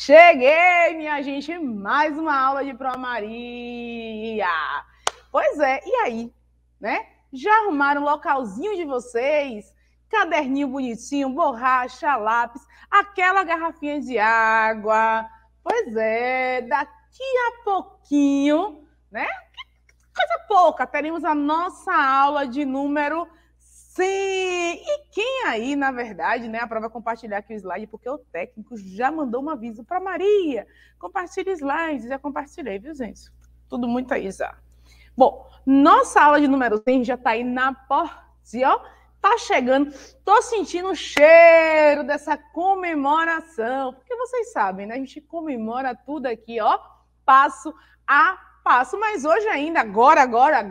Cheguei, minha gente, mais uma aula de Pro Maria. Pois é, e aí, né? Já arrumaram o localzinho de vocês? Caderninho bonitinho, borracha, lápis, aquela garrafinha de água. Pois é, daqui a pouquinho, né? Coisa pouca, teremos a nossa aula de número 100. E quem aí, na verdade, né? A prova é compartilhar aqui o slide, porque o técnico já mandou um aviso para Maria. Compartilhe slides, já compartilhei, viu, gente? Tudo muito aí já. Bom, nossa aula de número 100 já está aí na portinha, ó. Tá chegando, tô sentindo o cheiro dessa comemoração, porque vocês sabem, né? A gente comemora tudo aqui, ó, passo a passo, mas hoje ainda, agora,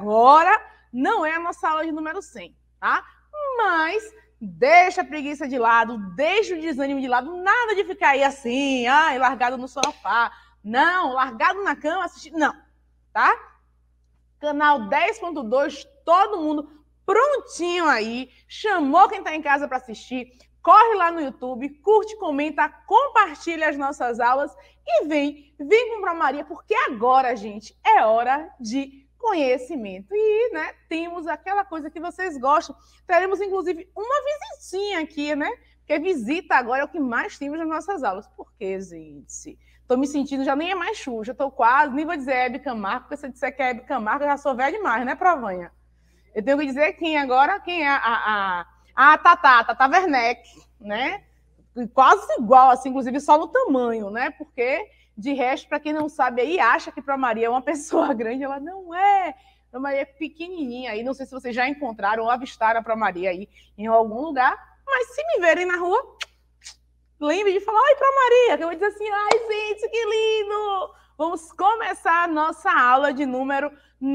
não é a nossa aula de número 100, tá? Mas deixa a preguiça de lado, deixa o desânimo de lado, nada de ficar aí assim, largado no sofá, não, largado na cama, assistindo, não, tá? Canal 10.2, todo mundo prontinho aí, chamou quem está em casa para assistir, corre lá no YouTube, curte, comenta, compartilha as nossas aulas e vem com Pro Maria, porque agora, gente, é hora de conhecimento. E, né, temos aquela coisa que vocês gostam. Teremos, inclusive, uma visitinha aqui, né? Porque visita agora é o que mais temos nas nossas aulas. Por quê, gente? Estou me sentindo, já nem é mais Xuxa, estou quase, nem vou dizer Hebe Camargo, porque se eu disser que é Hebe Camargo, eu já sou velha demais, né, Provanha? Eu tenho que dizer quem agora, quem é a Tata Werneck, né? Quase igual, assim, inclusive só no tamanho, né? Porque, de resto, para quem não sabe aí, acha que Pro Maria é uma pessoa grande, ela não é. Pro Maria é pequenininha aí, não sei se vocês já encontraram ou avistaram a Pro Maria aí em algum lugar, mas se me verem na rua, lembre de falar, oi, Pro Maria, que eu vou dizer assim, ai, gente, que lindo! Vamos começar a nossa aula de número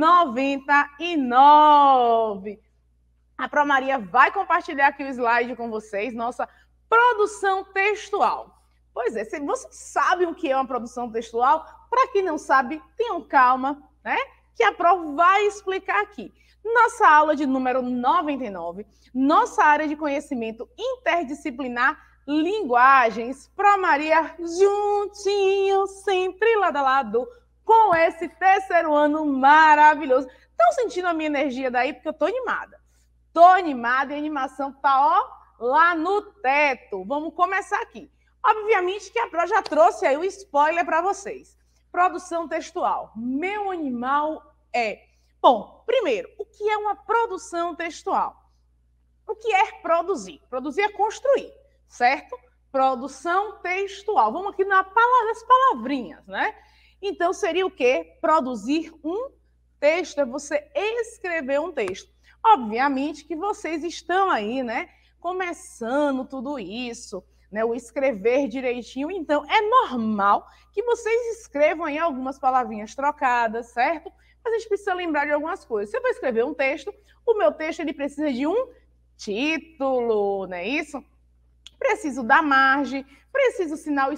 99. A Pro Maria vai compartilhar aqui o slide com vocês, nossa produção textual. Pois é, vocês sabem o que é uma produção textual? Para quem não sabe, tenham calma, né? Que a Pro vai explicar aqui. Nossa aula de número 99, nossa área de conhecimento interdisciplinar, linguagens, Pro Maria juntinho, sempre lado a lado, com esse terceiro ano maravilhoso. Estão sentindo a minha energia daí? Porque eu tô animada. Tô animada e a animação tá, ó, lá no teto. Vamos começar aqui. Obviamente que a Pro já trouxe aí o spoiler para vocês. Produção textual. Meu animal é... Bom, primeiro, o que é uma produção textual? O que é produzir? Produzir é construir, certo? Produção textual. Vamos aqui nas palavrinhas, né? Então, seria o quê? Produzir um texto, é você escrever um texto. Obviamente que vocês estão aí, né? Começando tudo isso, né? O escrever direitinho. Então, é normal que vocês escrevam aí algumas palavrinhas trocadas, certo? Mas a gente precisa lembrar de algumas coisas. Se eu vou escrever um texto, o meu texto ele precisa de um título, não é isso? Preciso dar margem, preciso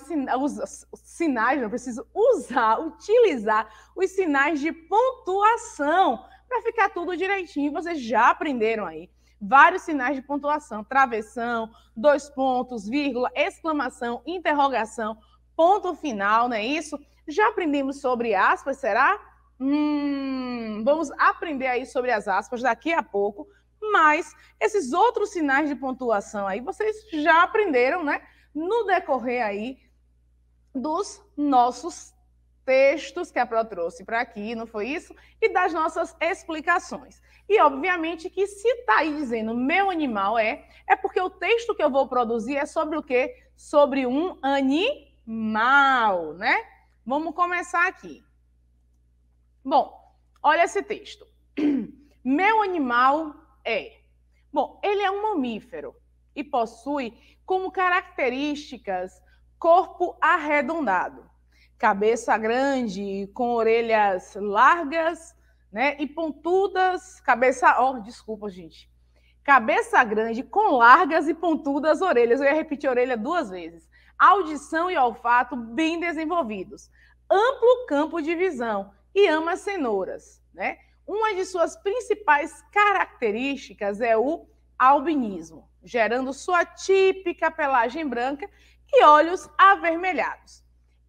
utilizar os sinais de pontuação para ficar tudo direitinho. Vocês já aprenderam aí vários sinais de pontuação, travessão, 2 pontos, vírgula, exclamação, interrogação, ponto final, não é isso? Já aprendemos sobre aspas, será? Vamos aprender aí sobre as aspas daqui a pouco. Mas esses outros sinais de pontuação aí, vocês já aprenderam, né? No decorrer aí dos nossos textos que a Pro trouxe para aqui, não foi isso? E das nossas explicações. E, obviamente, que se está aí dizendo meu animal é porque o texto que eu vou produzir é sobre o quê? Sobre um animal, né? Vamos começar aqui. Bom, olha esse texto. Meu animal é. Bom, ele é um mamífero e possui como características corpo arredondado, cabeça grande com orelhas largas, né, e pontudas, cabeça grande com largas e pontudas orelhas. Eu ia repetir orelha 2 vezes. Audição e olfato bem desenvolvidos, amplo campo de visão e ama cenouras, né? Uma de suas principais características é o albinismo, gerando sua típica pelagem branca e olhos avermelhados.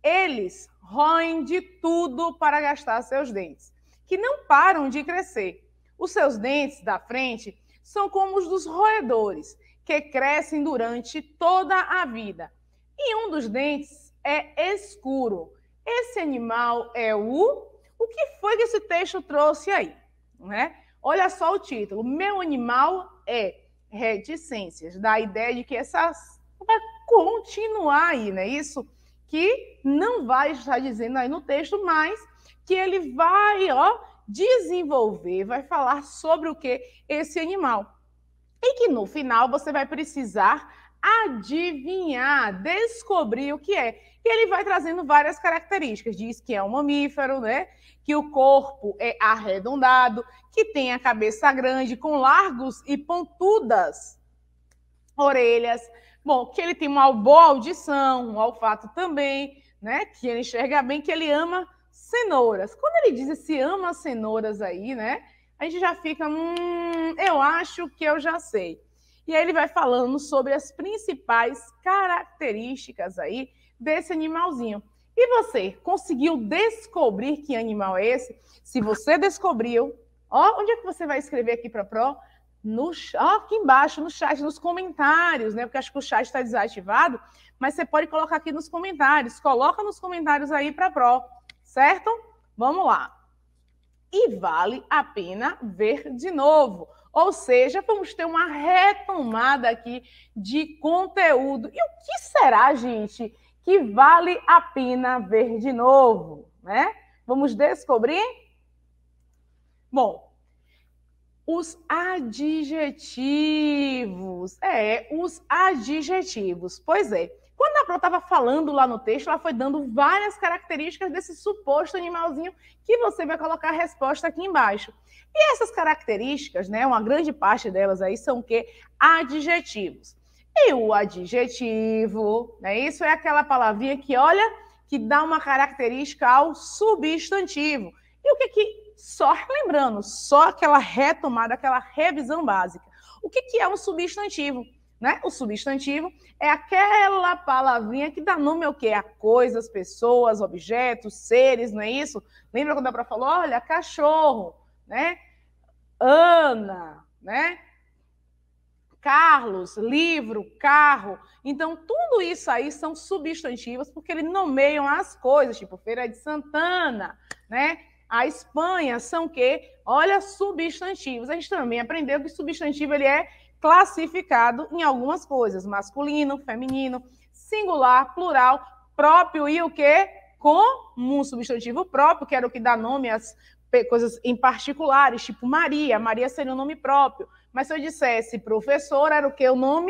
Eles roem de tudo para gastar seus dentes, que não param de crescer. Os seus dentes da frente são como os dos roedores, que crescem durante toda a vida. E um dos dentes é escuro. Esse animal é o... O que foi que esse texto trouxe aí? Né? Olha só o título. Meu animal é reticências. Dá a ideia de que essas vai continuar aí, né? Isso que não vai estar dizendo aí no texto, mas que ele vai, desenvolver, vai falar sobre o que? Esse animal. E que no final você vai precisar adivinhar, descobrir o que é. E ele vai trazendo várias características. Diz que é um mamífero, né? Que o corpo é arredondado, que tem a cabeça grande, com largos e pontudas orelhas. Bom, que ele tem uma boa audição, um olfato também, né? Que ele enxerga bem, que ele ama cenouras. Quando ele diz esse ama cenouras aí, né? A gente já fica, eu acho que eu já sei. E aí ele vai falando sobre as principais características aí desse animalzinho. E você, conseguiu descobrir que animal é esse? Se você descobriu, onde é que você vai escrever aqui para a Pro? Aqui embaixo, no chat, nos comentários, né? Porque acho que o chat está desativado, mas você pode colocar aqui nos comentários. Coloca nos comentários aí para a Pro, certo? Vamos lá. E vale a pena ver de novo. Ou seja, vamos ter uma retomada aqui de conteúdo. E o que será, gente, que vale a pena ver de novo, né? Vamos descobrir? Bom, os adjetivos. Os adjetivos. Pois é. Quando a Pro estava falando lá no texto, ela foi dando várias características desse suposto animalzinho que você vai colocar a resposta aqui embaixo. E essas características, né, uma grande parte delas aí são o quê? Adjetivos. E o adjetivo, né, isso é aquela palavrinha que, olha, que dá uma característica ao substantivo. E o que só lembrando, só aquela retomada, aquela revisão básica. O que é um substantivo? Né? O substantivo é aquela palavrinha que dá nome ao quê? A coisas, pessoas, objetos, seres, não é isso? Lembra quando a Pro falou, olha, cachorro, né? Ana, né? Carlos, livro, carro. Então, tudo isso aí são substantivos porque eles nomeiam as coisas, tipo Feira de Santana, né? A Espanha são o quê? Olha, substantivos. A gente também aprendeu que substantivo ele é classificado em algumas coisas, masculino, feminino, singular, plural, próprio e o quê? Comum, substantivo próprio, que era o que dá nome às coisas em particulares, tipo Maria. Maria seria um nome próprio. Mas se eu dissesse professor, era o quê? O nome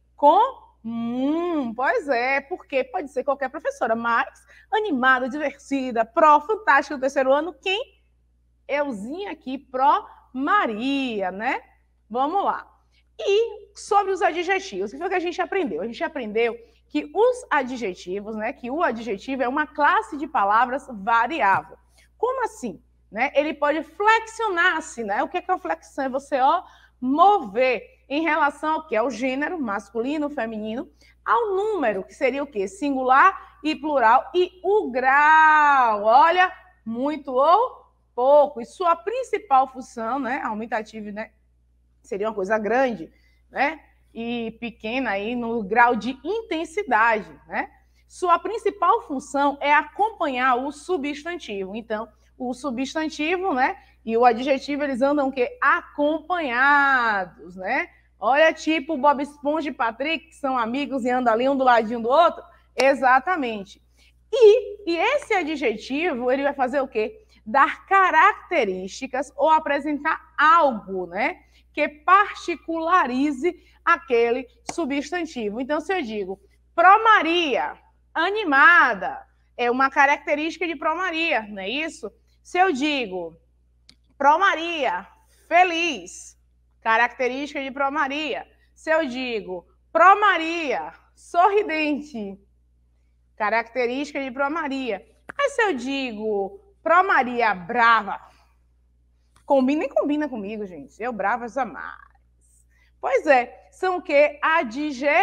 comum. Pois é, porque pode ser qualquer professora, mas animada, divertida, pró, fantástica do terceiro ano, quem? Euzinha aqui, pró Maria, né? Vamos lá. E sobre os adjetivos, o que foi que a gente aprendeu? A gente aprendeu que os adjetivos, né, que o adjetivo é uma classe de palavras variável. Como assim? Né? Ele pode flexionar-se, né? O que é a flexão? É você, mover em relação ao que é o gênero, masculino, feminino, ao número, que seria o quê? Singular e plural, e o grau. Olha, muito ou pouco. E sua principal função, né, aumentativo, né, seria uma coisa grande, né? E pequena aí no grau de intensidade, né? Sua principal função é acompanhar o substantivo. Então, o substantivo, né, e o adjetivo, eles andam o quê? Acompanhados, né? Olha, tipo Bob Esponja e Patrick, que são amigos e andam ali um do ladinho do outro. Exatamente. E esse adjetivo, ele vai fazer o quê? Dar características ou apresentar algo, né, que particularize aquele substantivo. Então, se eu digo Pro Maria, animada, é uma característica de Pro Maria, não é isso? Se eu digo Pro Maria, feliz, característica de Pro Maria. Se eu digo Pro Maria, sorridente, característica de Pro Maria. Mas se eu digo Pro Maria, brava, combina e combina comigo, gente. Eu brava jamais. Pois é, são o quê? Adjetivos.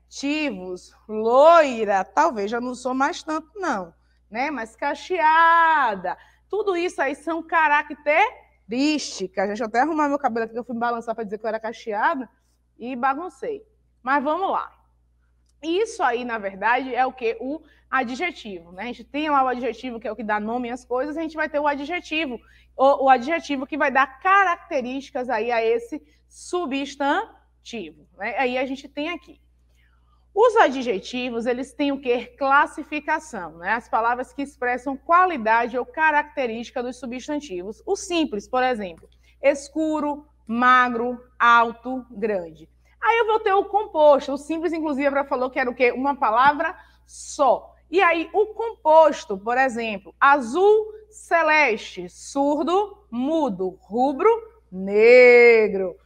Tivos, loira, talvez já não sou mais tanto, não, né? Mas cacheada, tudo isso aí são características. Deixa eu até arrumar meu cabelo aqui, que eu fui me balançar para dizer que eu era cacheada e baguncei. Mas vamos lá. Isso aí, na verdade, é o que? O adjetivo, né? A gente tem lá o adjetivo, que é o que dá nome às coisas, a gente vai ter o adjetivo que vai dar características aí a esse substantivo, né? Aí a gente tem aqui. Os adjetivos, eles têm o quê? Classificação, né? As palavras que expressam qualidade ou característica dos substantivos. O simples, por exemplo, escuro, magro, alto, grande. Aí eu vou ter o composto. O simples, inclusive, já falou que era o quê? Uma palavra só. E aí, o composto, por exemplo, azul, celeste, surdo, mudo, rubro, negro.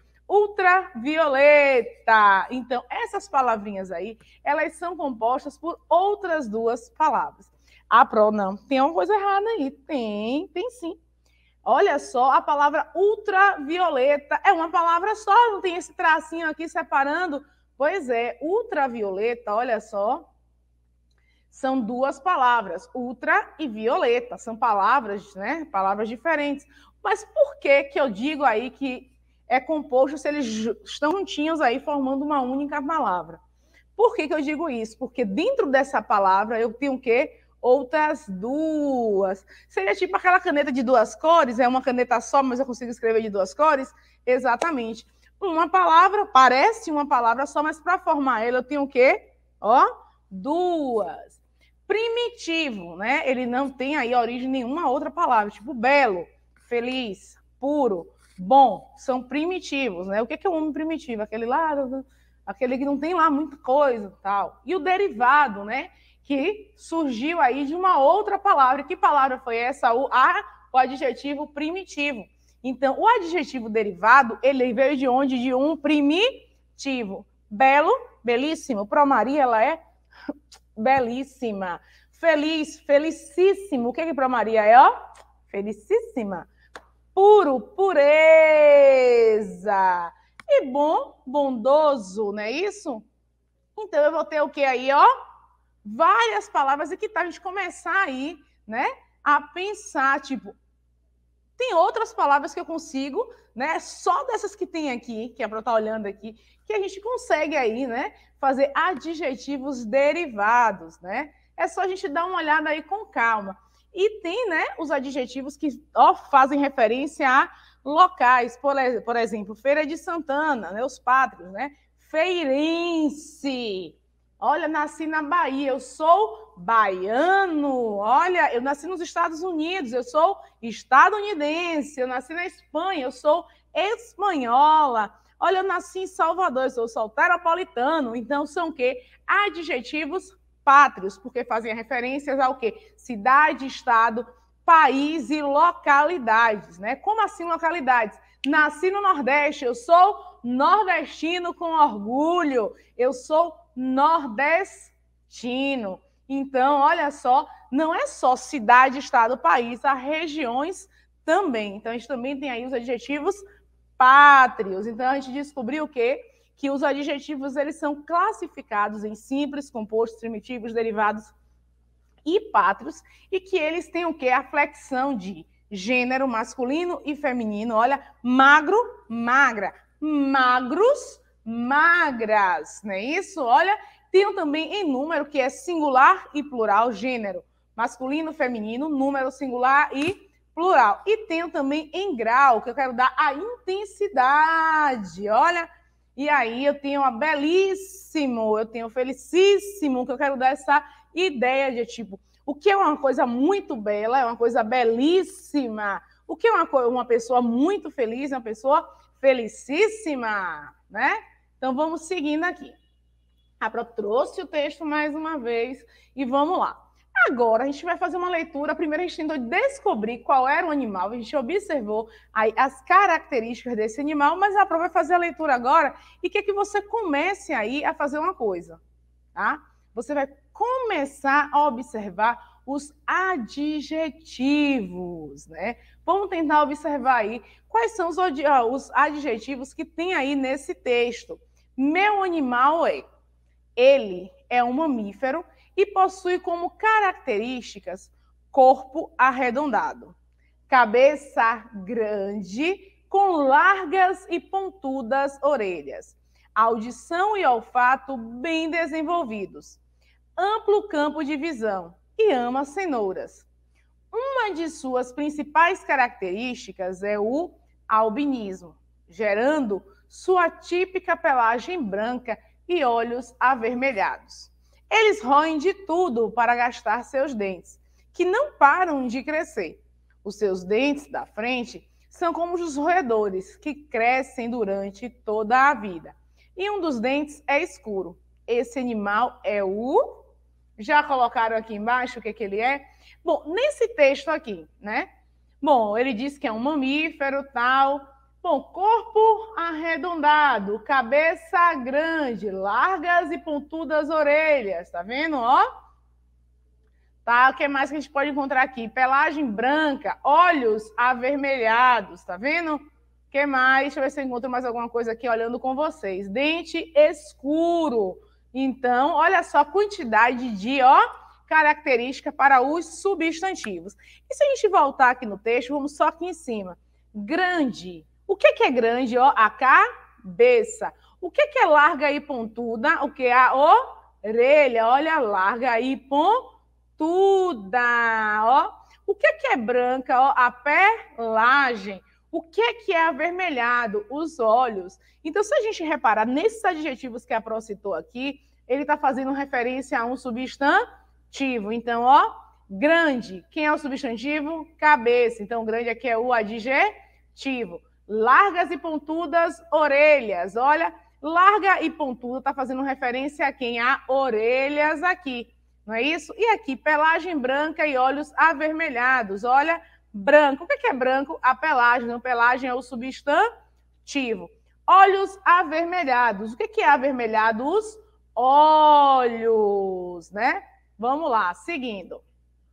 Ultravioleta. Então, essas palavrinhas aí, elas são compostas por outras duas palavras. Ah, Pro, não, tem uma coisa errada aí. Tem sim. Olha só, a palavra ultravioleta é uma palavra só, não tem esse tracinho aqui separando. Pois é, ultravioleta, olha só, são duas palavras, ultra e violeta, são palavras, né? Palavras diferentes. Mas por que que eu digo aí que é composto se eles estão juntinhos aí formando uma única palavra? Por que que eu digo isso? Porque dentro dessa palavra eu tenho o quê? Outras duas. Seria tipo aquela caneta de duas cores, é uma caneta só, mas eu consigo escrever de duas cores? Exatamente. Uma palavra, parece uma palavra só, mas para formar ela eu tenho o quê? Ó, duas. Primitivo, né? Ele não tem aí origem nenhuma outra palavra, tipo belo, feliz, puro, bom, são primitivos, né? O que é um homem primitivo? Aquele lá, aquele que não tem lá muita coisa, tal. E o derivado, né? Que surgiu aí de uma outra palavra. Que palavra foi essa? O adjetivo primitivo. Então, o adjetivo derivado, ele veio de onde? De um primitivo. Belo, belíssimo. Pro Maria, ela é belíssima. Feliz, felicíssimo. O que que Pro Maria é, ó? Felicíssima. Puro, pureza. E bom, bondoso, não é isso? Então, eu vou ter o que aí, ó? Várias palavras, e que tal a gente começar aí, né? A pensar, tipo, tem outras palavras que eu consigo, né? Só dessas que tem aqui, que é para estar olhando aqui, que a gente consegue aí, né? Fazer adjetivos derivados, né? É só a gente dar uma olhada aí com calma. E tem, né, os adjetivos que ó, fazem referência a locais, por exemplo, Feira de Santana, né, os pátrios, né? Feirense. Olha, nasci na Bahia, eu sou baiano. Olha, eu nasci nos Estados Unidos, eu sou estadunidense. Eu nasci na Espanha, eu sou espanhola. Olha, eu nasci em Salvador, eu sou soteropolitano. Então, são o quê? Adjetivos pátrios, porque fazem referências ao quê? Cidade, estado, país e localidades, né? Como assim localidades? Nasci no Nordeste, eu sou nordestino com orgulho. Eu sou nordestino. Então, olha só, não é só cidade, estado, país, há regiões também. Então, a gente também tem aí os adjetivos pátrios. Então, a gente descobriu o quê? Que os adjetivos, eles são classificados em simples, compostos, primitivos, derivados e pátrios, e que eles têm o quê? A flexão de gênero masculino e feminino. Olha, magro, magra, magros, magras, não é isso? Olha, tem também em número, que é singular e plural, gênero masculino, feminino, número singular e plural. E tem também em grau, que eu quero dar a intensidade, olha. E aí eu tenho a belíssimo, eu tenho felicíssimo, que eu quero dar essa ideia de tipo, o que é uma coisa muito bela, é uma coisa belíssima. O que é uma pessoa muito feliz, é uma pessoa felicíssima, né? Então, vamos seguindo aqui. A Pro trouxe o texto mais uma vez e vamos lá. Agora, a gente vai fazer uma leitura. Primeiro, a gente tentou descobrir qual era o animal. A gente observou aí as características desse animal, mas a Pro vai fazer a leitura agora e quer que você comece aí a fazer uma coisa, tá? Você vai começar a observar os adjetivos, né? Vamos tentar observar aí quais são os adjetivos que tem aí nesse texto. Meu animal é. Ele é um mamífero e possui como características corpo arredondado, cabeça grande, com largas e pontudas orelhas, audição e olfato bem desenvolvidos, amplo campo de visão e ama cenouras. Uma de suas principais características é o albinismo, gerando sua típica pelagem branca e olhos avermelhados. Eles roem de tudo para gastar seus dentes, que não param de crescer. Os seus dentes da frente são como os roedores, que crescem durante toda a vida. E um dos dentes é escuro. Esse animal é o... Já colocaram aqui embaixo o que ele é? Bom, nesse texto aqui, né? Bom, ele diz que é um mamífero, tal. Bom, corpo arredondado, cabeça grande, largas e pontudas orelhas, tá vendo, ó? Tá, o que mais que a gente pode encontrar aqui? Pelagem branca, olhos avermelhados, tá vendo? O que mais? Deixa eu ver se eu encontro mais alguma coisa aqui olhando com vocês. Dente escuro. Então, olha só a quantidade de, ó, característica para os substantivos. E se a gente voltar aqui no texto, vamos só aqui em cima. Grande. O que é grande? Ó, a cabeça. O que é larga e pontuda? O que é a orelha? Olha, larga e pontuda. Ó. O que é branca? Ó, a pelagem. O que é avermelhado? Os olhos. Então, se a gente reparar nesses adjetivos que a Pro citou aqui, ele está fazendo referência a um substantivo. Então, ó, grande. Quem é o substantivo? Cabeça. Então, grande aqui é o adjetivo. Largas e pontudas orelhas. Olha, larga e pontuda está fazendo referência a quem? A orelhas aqui. Não é isso? E aqui, pelagem branca e olhos avermelhados. Olha, branco. O que é branco? A pelagem. Então, pelagem é o substantivo. Olhos avermelhados. O que é avermelhado? Os olhos, né? Vamos lá, seguindo.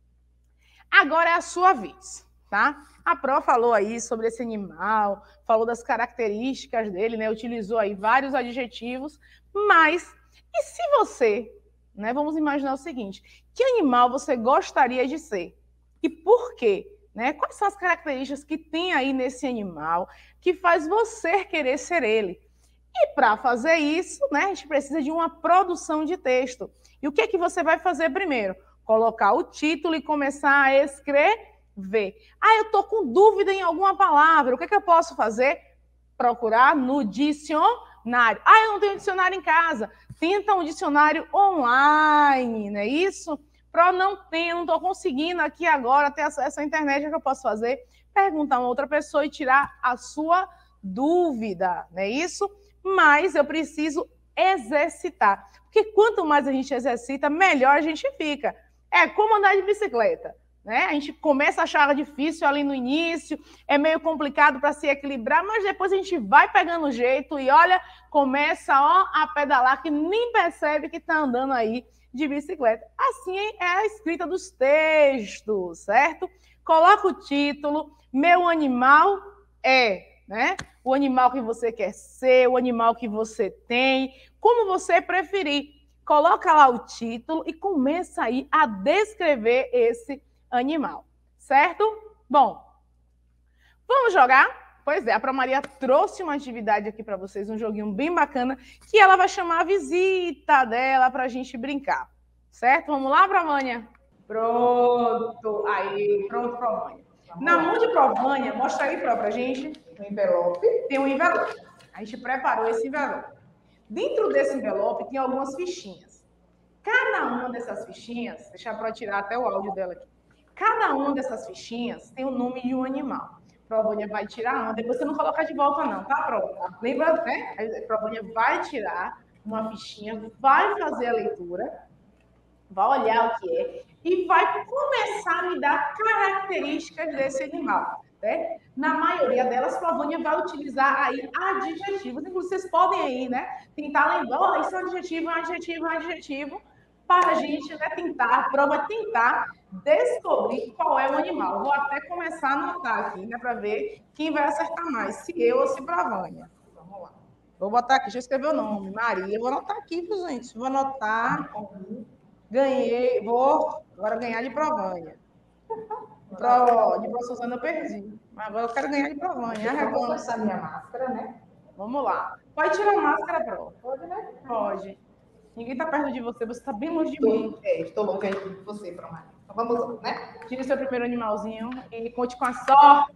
Agora é a sua vez, tá? A Pro falou aí sobre esse animal, falou das características dele, né? Utilizou aí vários adjetivos, mas e se você, né? Vamos imaginar o seguinte: que animal você gostaria de ser? E por quê? Né? Quais são as características que tem aí nesse animal que faz você querer ser ele? E para fazer isso, né, a gente precisa de uma produção de texto. E o que é que você vai fazer primeiro? Colocar o título e começar a escrever. Ah, eu estou com dúvida em alguma palavra. O que é que eu posso fazer? Procurar no dicionário. Ah, eu não tenho dicionário em casa. Tenta um dicionário online, não é isso? Pro, não tenho, não estou conseguindo aqui agora ter acesso à internet. O que é que eu posso fazer? Perguntar a uma outra pessoa e tirar a sua dúvida, não é isso? Mas eu preciso exercitar. Porque quanto mais a gente exercita, melhor a gente fica. É como andar de bicicleta, né? A gente começa a achar difícil ali no início, é meio complicado para se equilibrar, mas depois a gente vai pegando o jeito e, olha, começa ó, a pedalar que nem percebe que está andando aí de bicicleta. Assim é a escrita dos textos, certo? Coloca o título, meu animal é, né? O animal que você quer ser, o animal que você tem, como você preferir. Coloca lá o título e começa aí a descrever esse animal, certo? Bom, vamos jogar? Pois é, a Pro Maria trouxe uma atividade aqui para vocês, um joguinho bem bacana, que ela vai chamar a visita dela para a gente brincar, certo? Vamos lá, Provânia? Pronto, aí, pronto, Provânia. Na mão de Provânia, mostra aí para a gente um envelope. Tem um envelope. A gente preparou esse envelope. Dentro desse envelope tem algumas fichinhas. Cada uma dessas fichinhas, deixa eu tirar até o áudio dela aqui. Cada uma dessas fichinhas tem o nome de um animal. Provânia vai tirar uma, depois você não coloca de volta não, tá? Pronto. Lembra, né? A Provânia vai tirar uma fichinha, vai fazer a leitura, vai olhar o que é e vai começar a me dar características desse animal. Né? Na maioria delas, Provânia vai utilizar aí adjetivos. Inclusive, vocês podem aí, né, tentar lembrar, oh, isso é um adjetivo, um adjetivo, um adjetivo, para a gente, né, tentar, prova tentar descobrir qual é o animal. Vou até começar a anotar aqui, né, para ver quem vai acertar mais, se eu ou se Provânia. Vamos lá. Vou botar aqui, deixa eu escrever o nome. Maria, vou anotar aqui, viu, gente? Vou anotar. Ganhei, vou agora ganhar de Provânia. De Pro Suzana eu perdi. Mas agora eu quero ganhar de Provânia. Eu vou passar minha máscara, né? Vamos lá. Pode tirar a máscara, Pro? Pode, né? Pode. Ninguém tá perto de você está bem longe de mim. Estou longe de você, Promário. Então vamos lá, né? Tire seu primeiro animalzinho e conte com a sorte.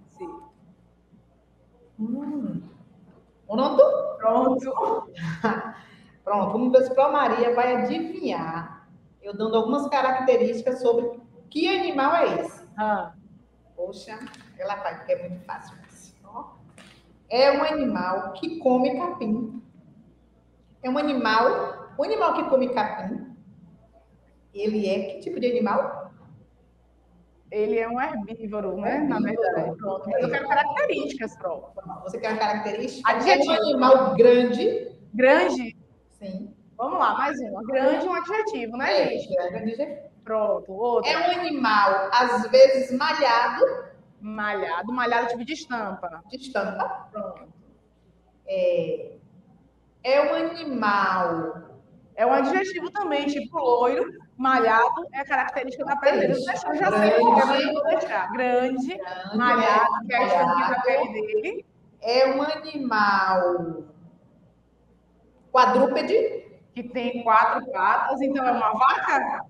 Pronto? Pronto. Pronto, vamos ver se Pro Maria vai adivinhar. Eu dando algumas características sobre que animal é esse. Poxa, ela vai, porque é muito fácil. É um animal que come capim. É um animal que come capim. Ele é que tipo de animal? Ele é um herbívoro, né? Na verdade. Pronto. Mas eu quero características, Pro. Você quer características? Adjetivo. É um animal grande. Grande? Sim. Vamos lá, mais uma. Grande é um adjetivo, né, gente? Grande. Pronto. Outro. É um animal, às vezes, malhado. Malhado tipo de estampa. De estampa. Pronto. É um animal. É um adjetivo também, tipo loiro, malhado, é a característica da pele dele. Eu já sei qual é, mas eu vou deixar. Grande, malhado, que é a estampinha da pele dele. É um animal quadrúpede. Que tem 4 patas, então é uma vaca?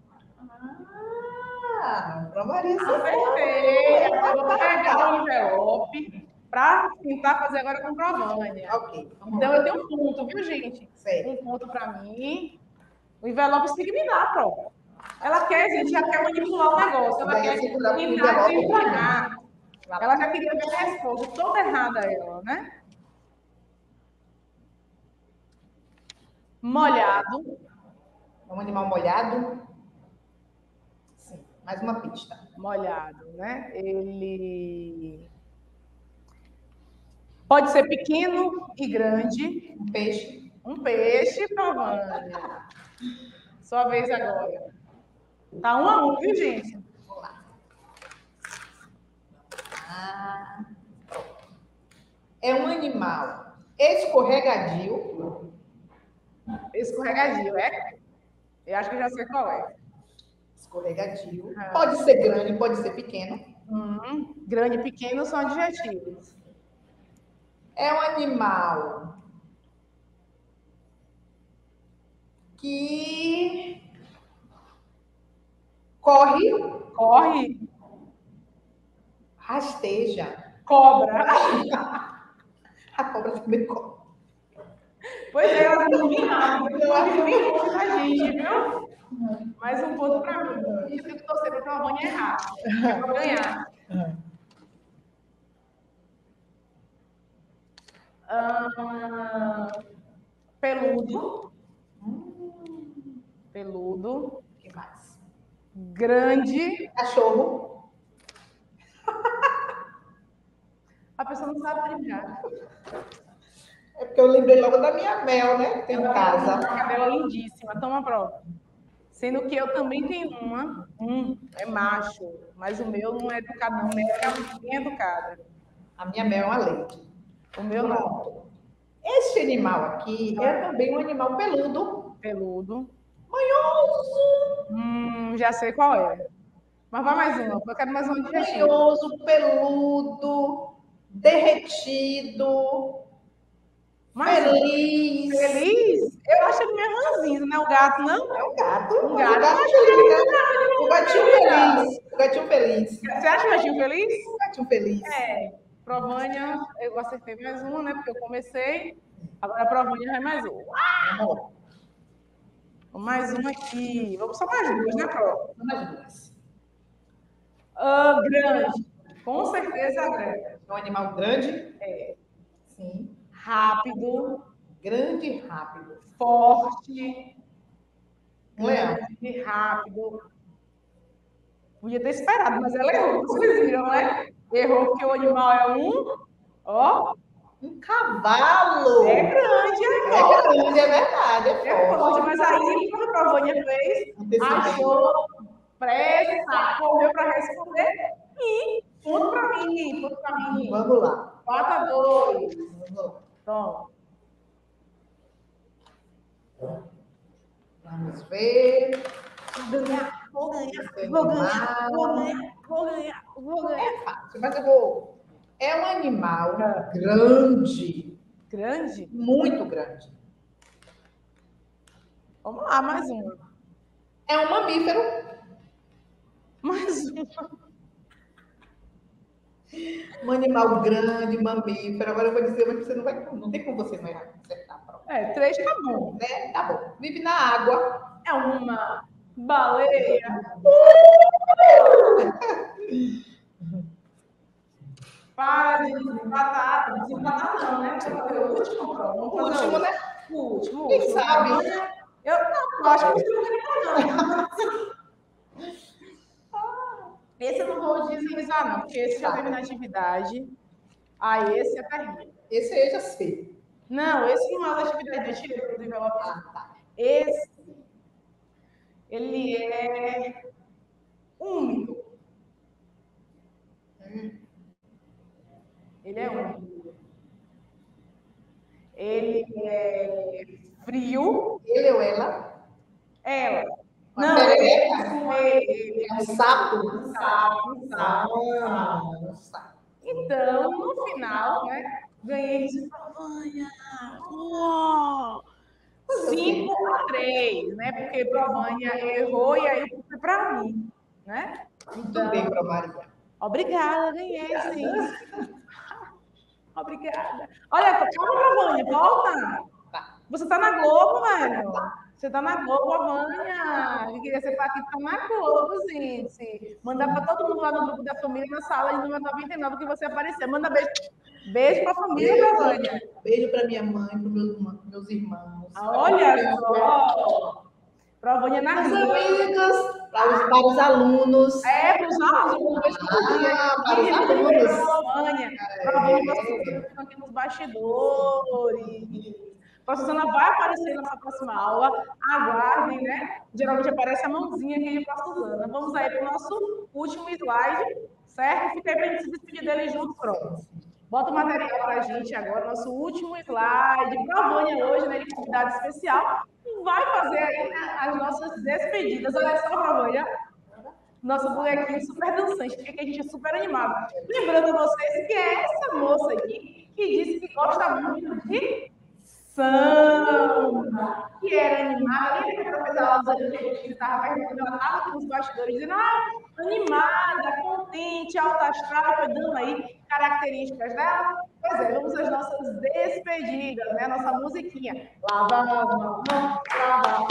Pra Maria, acertei. Eu vou pegar o envelope para tentar fazer agora com Provânia. Ok. Então eu tenho um ponto, viu, gente? Certo. Um ponto para mim. O envelope tem que me dar, Pro. Ela quer, gente, já quer manipular o negócio. Ela quer entrar e desempenhar. Ela já queria ver a resposta toda errada, ela, né? Molhado. É um animal molhado? Sim. Mais uma pista. Molhado, né? Ele pode ser pequeno e grande. Um peixe. Um peixe, Provânia. Sua vez agora. Tá 1 a 1, viu, gente? Vamos lá. É um animal escorregadio. Escorregadio, é? Eu acho que eu já sei qual é. Escorregadio. Pode ser grande, pode ser pequeno. Grande e pequeno são adjetivos. É um animal que corre, rasteja. Cobra. A cobra também corre. Pois é, elas não vêm nada. Eu acho que bem longe da gente, viu? Mais um ponto para mim. Eu tenho que torcer para a Provânia errar. Para ganhar. Peludo. Peludo. O que mais? Grande. Cachorro. A pessoa não sabe brincar. É porque eu lembrei logo da minha Mel, né? Tem em casa. Uma cadela lindíssima. Toma a prova. Sendo que eu também tenho uma. É macho. Mas o meu não é educado, não. É bem educada. A minha Mel é uma leite. O meu não. Este animal aqui é também um animal peludo. Peludo. Manhoso. Já sei qual é. Mas vai mais uma. Eu quero mais um adjetivo. Manhoso, peludo, derretido, feliz. Feliz? Eu acho ele meio ranzinho, não é o gato, não? É um gato. Um gato. O gatinho feliz. O gatinho feliz. Você acha o gatinho feliz? O gatinho feliz. É. Provânia, eu acertei mais uma, né? Porque eu comecei. Agora a Provânia vai mais uma. Mais uma aqui. Vamos só mais duas, né, Pro? Mais duas. Grande. Com certeza grande. É um animal grande? É. Sim. Rápido. Grande e rápido. Forte. Leão. Grande, rápido. Podia ter esperado, mas ela errou. Vocês viram, né? Errou porque o animal é um cavalo. É grande, é grande, é verdade. É forte, mas aí, quando a Provânia fez, achou pressa, correu para responder e ponto para mim, Vamos lá. 4 a 2. Vamos lá. Toma. Vamos ver. Vou ganhar, vou ganhar, vou ganhar. É fácil, mas eu vou. É um animal grande. Grande? Muito grande. Vamos lá, mais uma. É um mamífero. Mais uma. Um animal grande, mamífero. Agora eu vou dizer, mas você não tem como você não errar. Acertar, pronto. 3 tá bom. Né? Tá bom. Vive na água. É uma baleia. Para de desempatar. Desempatar não, né? Vamos fazer o último. O último, né? O último. Quem sabe? Eu acho que você não quer falar, não. Esse eu não vou deslizar, não, porque esse já teve na atividade. Esse é terrível. Esse aí eu já sei. Não, esse não é da atividade, eu tirei do envelope. Tá. Esse, ele é úmido. Ele é úmido. Ele é frio. Ele ou ela? Ela. Não, ele é um sapo. Um sapo. Então, no final, né, ganhei de Provanha. 5-3, né? Porque Provanha errou e aí foi para mim, né? Muito bem, Pro Maria. Obrigada, ganhei, sim. Obrigada. Olha, calma, Provanha, volta. Você tá na Globo, velho. Você tá na Globo, Provanha. Eu queria ser aqui, tá na Globo, gente. Mandar para todo mundo lá no grupo da família, na sala de número 99 que você aparecer. Manda beijo. Beijo para a família, Provanha. Beijo para minha mãe, para meus irmãos. Olha só. Provanha na os amigos, para os alunos. Para os alunos. Para os alunos. Provanha aqui nos bastidores. A Suzana vai aparecer na nossa próxima aula. Aguardem, né? Geralmente aparece a mãozinha aqui para a Suzana. Vamos aí para o nosso último slide, certo? Fica aí para a gente se despedir dele junto, pronto. Bota o material para a gente agora, nosso último slide. Provanha hoje, né, de convidado especial, vai fazer aí, né, as nossas despedidas. Olha só, Provanha, nosso bonequinho super dançante, porque a gente é super animado. Lembrando a vocês que é essa moça aqui que disse que gosta muito de samba, que era animada. Ele foi fazer aulas ali, que estava perguntando, ela estava aqui nos bastidores dizendo, animada, contente, alta astral, foi dando aí características dela. Pois é, vamos às nossas despedidas, né? Nossa musiquinha. Lava a mão, lava a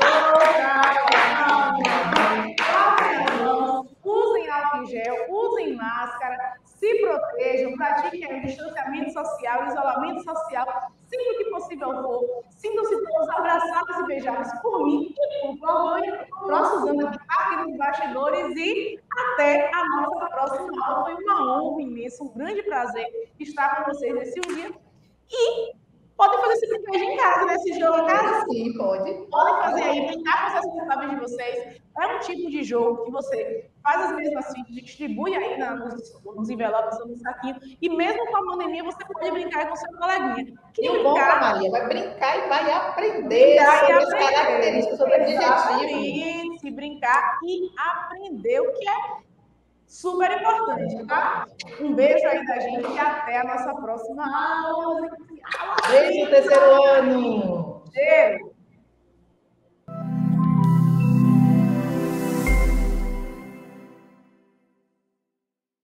boca, usem álcool em gel, usem máscara, se protejam, pratiquem o distanciamento social, isolamento social, sempre que possível for. Sintam-se todos abraçados e beijados por mim e por Provanha, por Suzana, que está aqui nos bastidores, e até a nossa próxima aula. Foi uma honra imensa, um grande prazer estar com vocês nesse dia. E podem fazer esse brinquedo em casa, né? Esse jogo em casa? Sim, pode. Podem fazer aí, brincar com os responsáveis de vocês. É um tipo de jogo que você faz as mesmas fitas, distribui aí nos envelopes, no saquinho. E mesmo com a pandemia, você pode brincar com seu coleguinha. E o bom, Maria, vai brincar e vai aprender sobre as características, sobre o objetivo. Se brincar e aprender, o que é super importante, tá? Um beijo aí da gente e até a nossa próxima aula. Beijo, terceiro ano! Cheiro!